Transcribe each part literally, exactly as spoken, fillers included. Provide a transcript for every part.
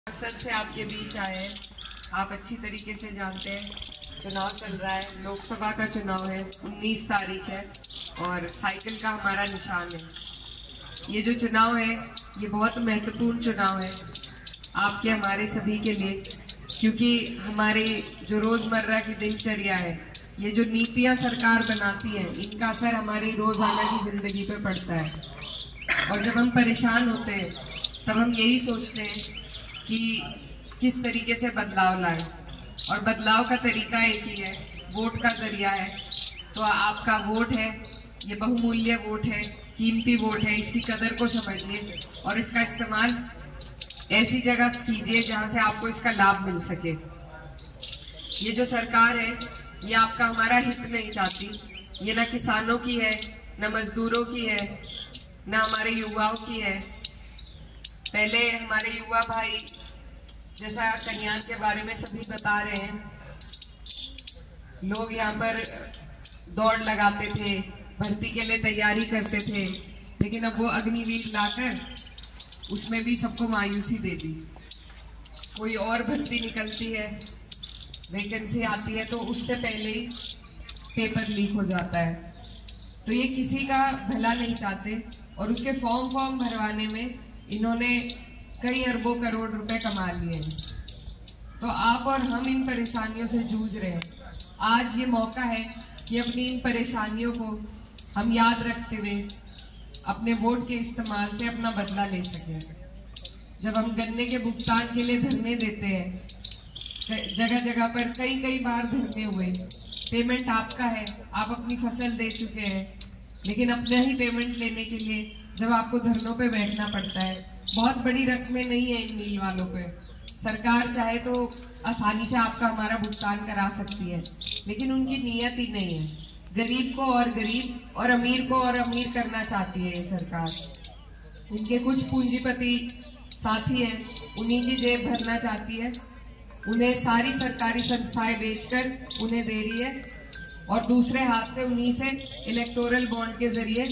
मकसद से आपके बीच आए। आप अच्छी तरीके से जानते हैं चुनाव चल रहा है, लोकसभा का चुनाव है, उन्नीस तारीख है और साइकिल का हमारा निशान है। ये जो चुनाव है ये बहुत महत्वपूर्ण चुनाव है आपके हमारे सभी के लिए, क्योंकि हमारे जो रोजमर्रा की दिनचर्या है, ये जो नीतियां सरकार बनाती है, इनका असर हमारी रोजाना की जिंदगी पे पड़ता है। और जब हम परेशान होते हैं तब हम यही सोचते हैं कि किस तरीके से बदलाव लाएं, और बदलाव का तरीका एक ही है, वोट का जरिया है। तो आपका वोट है, ये बहुमूल्य वोट है, कीमती वोट है, इसकी कदर को समझिए और इसका इस्तेमाल ऐसी जगह कीजिए जहां से आपको इसका लाभ मिल सके। ये जो सरकार है ये आपका हमारा हित नहीं चाहती, ये ना किसानों की है, ना मजदूरों की है, ना हमारे युवाओं की है। पहले हमारे युवा भाई, जैसा कन्यान के बारे में सभी बता रहे हैं, लोग यहाँ पर दौड़ लगाते थे, भर्ती के लिए तैयारी करते थे, लेकिन अब वो अग्निवीर लाकर उसमें भी सबको मायूसी दे दी। कोई और भर्ती निकलती है, वैकेंसी आती है, तो उससे पहले ही पेपर लीक हो जाता है। तो ये किसी का भला नहीं चाहते और उसके फॉर्म फॉर्म भरवाने में इन्होंने कई अरबों करोड़ रुपए कमा लिए हैं। तो आप और हम इन परेशानियों से जूझ रहे हैं। आज ये मौका है कि अपनी इन परेशानियों को हम याद रखते हुए अपने वोट के इस्तेमाल से अपना बदला ले सकें। जब हम गन्ने के भुगतान के लिए धरने देते हैं, जगह जगह पर कई कई बार धरने हुए, पेमेंट आपका है, आप अपनी फसल दे चुके हैं, लेकिन अपना ही पेमेंट लेने के लिए जब आपको धरनों पे बैठना पड़ता है, बहुत बड़ी रकमें नहीं है इन मिल वालों पे। सरकार चाहे तो आसानी से आपका हमारा भुगतान करा सकती है, लेकिन उनकी नीयत ही नहीं है। गरीब को और गरीब और अमीर को और अमीर करना चाहती है ये सरकार। इनके कुछ पूंजीपति साथी हैं, उन्हीं की जेब भरना चाहती है, उन्हें सारी सरकारी संस्थाएं बेचकर उन्हें दे रही है और दूसरे हाथ से उन्हीं से इलेक्टोरल बॉन्ड के जरिए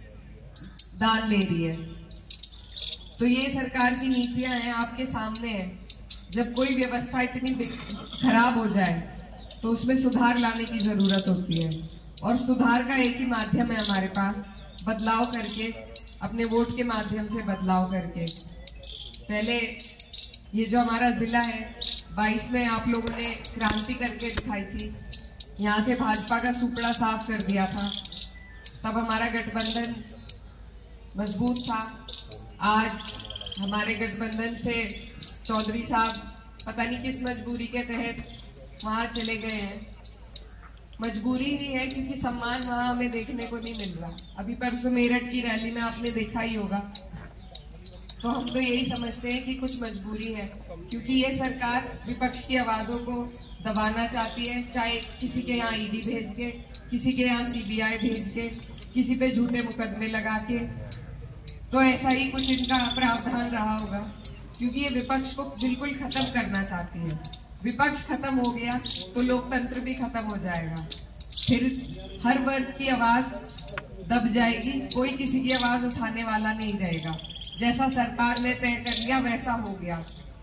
दान ले रही है। तो ये सरकार की नीतियां हैं, आपके सामने हैं। जब कोई व्यवस्था इतनी खराब हो जाए तो उसमें सुधार लाने की जरूरत होती है, और सुधार का एक ही माध्यम है हमारे पास, बदलाव करके, अपने वोट के माध्यम से बदलाव करके। पहले ये जो हमारा जिला है, बाईस में आप लोगों ने क्रांति करके दिखाई थी, यहाँ से भाजपा का सुपड़ा साफ कर दिया था, तब हमारा गठबंधन मजबूत था। आज हमारे गठबंधन से चौधरी साहब पता नहीं किस मजबूरी के तहत वहां चले गए हैं। मजबूरी ही है, क्योंकि सम्मान वहां हमें देखने को नहीं मिल रहा। अभी परसों मेरठ की रैली में आपने देखा ही होगा। तो हम तो यही समझते हैं कि कुछ मजबूरी है, क्योंकि ये सरकार विपक्ष की आवाजों को दबाना चाहती है, चाहे किसी के यहाँ ईडी भेज के, किसी के यहाँ सीबीआई भेज के, किसी पे झूठे मुकदमे लगा के। तो ऐसा ही कुछ इनका प्रावधान रहा होगा, क्योंकि ये विपक्ष को बिल्कुल खत्म करना चाहती है। विपक्ष खत्म हो गया तो लोकतंत्र भी खत्म हो जाएगा, फिर हर वर्ग की आवाज दब जाएगी, कोई किसी की आवाज उठाने वाला नहीं रहेगा। जैसा सरकार ने तय कर लिया वैसा हो गया।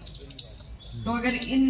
तो अगर इन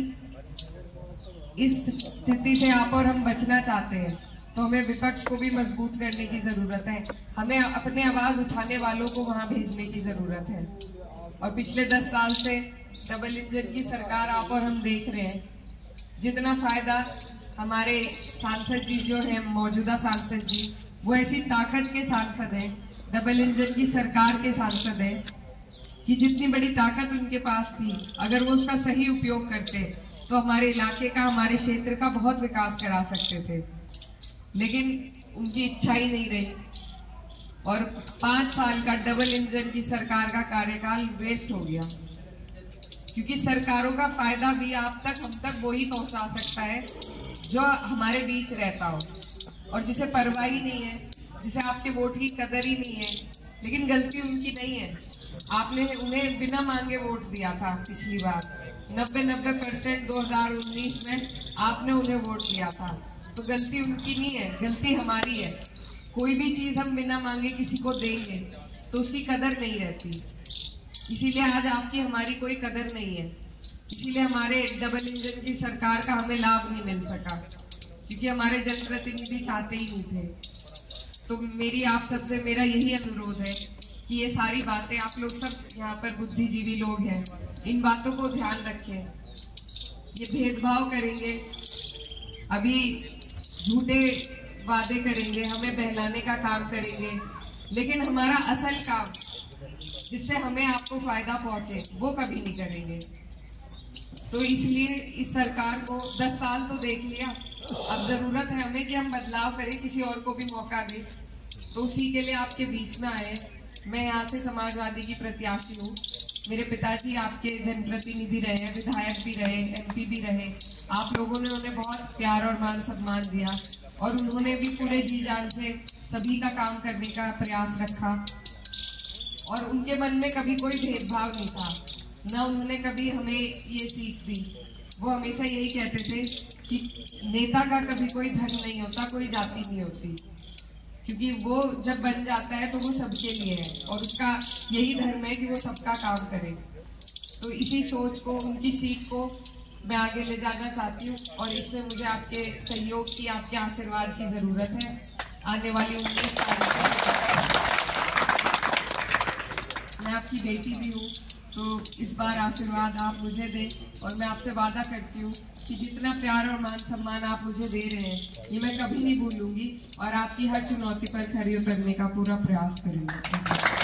इस स्थिति से आप और हम बचना चाहते हैं तो हमें विपक्ष को भी मजबूत करने की जरूरत है, हमें अपने आवाज उठाने वालों को वहां भेजने की जरूरत है। और पिछले दस साल से डबल इंजन की सरकार आप और हम देख रहे हैं, जितना फायदा हमारे सांसद जी जो है, मौजूदा सांसद जी, वो ऐसी ताकत के सांसद हैं, डबल इंजन की सरकार के सांसद हैं, कि जितनी बड़ी ताकत उनके पास थी, अगर वो उसका सही उपयोग करते तो हमारे इलाके का, हमारे क्षेत्र का बहुत विकास करा सकते थे, लेकिन उनकी इच्छा ही नहीं रही। और पांच साल का डबल इंजन की सरकार का कार्यकाल वेस्ट हो गया, क्योंकि सरकारों का फायदा भी आप तक, हम तक वही पहुंचा सकता है जो हमारे बीच रहता हो, और जिसे परवाह ही नहीं है, जिसे आपके वोट की कदर ही नहीं है। लेकिन गलती उनकी नहीं है, आपने उन्हें बिना मांगे वोट दिया था पिछली बार, नब्बे नब्बे परसेंट दो हजार उन्नीस में आपने उन्हें वोट दिया था। तो गलती उनकी नहीं है, गलती हमारी है। कोई भी चीज हम बिना मांगे किसी को देंगे तो उसकी कदर नहीं रहती, इसीलिए आज आपकी हमारी कोई कदर नहीं है। इसीलिए हमारे डबल इंजन की सरकार का हमें लाभ नहीं मिल सका, क्योंकि हमारे जनप्रतिनिधि चाहते ही नहीं थे। तो मेरी आप सबसे मेरा यही अनुरोध है कि ये सारी बातें, आप लोग सब यहाँ पर बुद्धिजीवी लोग हैं, इन बातों को ध्यान रखें। ये भेदभाव करेंगे, अभी झूठे वादे करेंगे, हमें बहलाने का काम करेंगे, लेकिन हमारा असल काम जिससे हमें आपको फायदा पहुंचे वो कभी नहीं करेंगे। तो इसलिए इस सरकार को दस साल तो देख लिया, अब जरूरत है हमें कि हम बदलाव करें, किसी और को भी मौका दें। तो उसी के लिए आपके बीच में आए। मैं यहाँ से समाजवादी की प्रत्याशी हूँ। मेरे पिताजी आपके जनप्रतिनिधि रहे हैं, विधायक भी रहे, एमपी भी रहे। आप लोगों ने उन्हें बहुत प्यार और मान सम्मान दिया और उन्होंने भी पूरे जी जान से सभी का काम करने का प्रयास रखा और उनके मन में कभी कोई भेदभाव नहीं था, ना उन्होंने कभी हमें ये सीख दी। वो हमेशा यही कहते थे कि नेता का कभी कोई धर्म नहीं होता, कोई जाति नहीं होती, क्योंकि वो जब बन जाता है तो वो सबके लिए है और उसका यही धर्म है कि वो सबका काम करे। तो इसी सोच को, उनकी सीख को मैं आगे ले जाना चाहती हूँ और इसमें मुझे आपके सहयोग की, आपके आशीर्वाद की जरूरत है। आने वाली उन्नीस तारीख को मैं आपकी बेटी भी हूँ, तो इस बार आशीर्वाद आप मुझे दें और मैं आपसे वादा करती हूँ कि जितना प्यार और मान सम्मान आप मुझे दे रहे हैं ये मैं कभी नहीं भूलूंगी और आपकी हर चुनौती पर खरी उतरने का पूरा प्रयास करूंगी।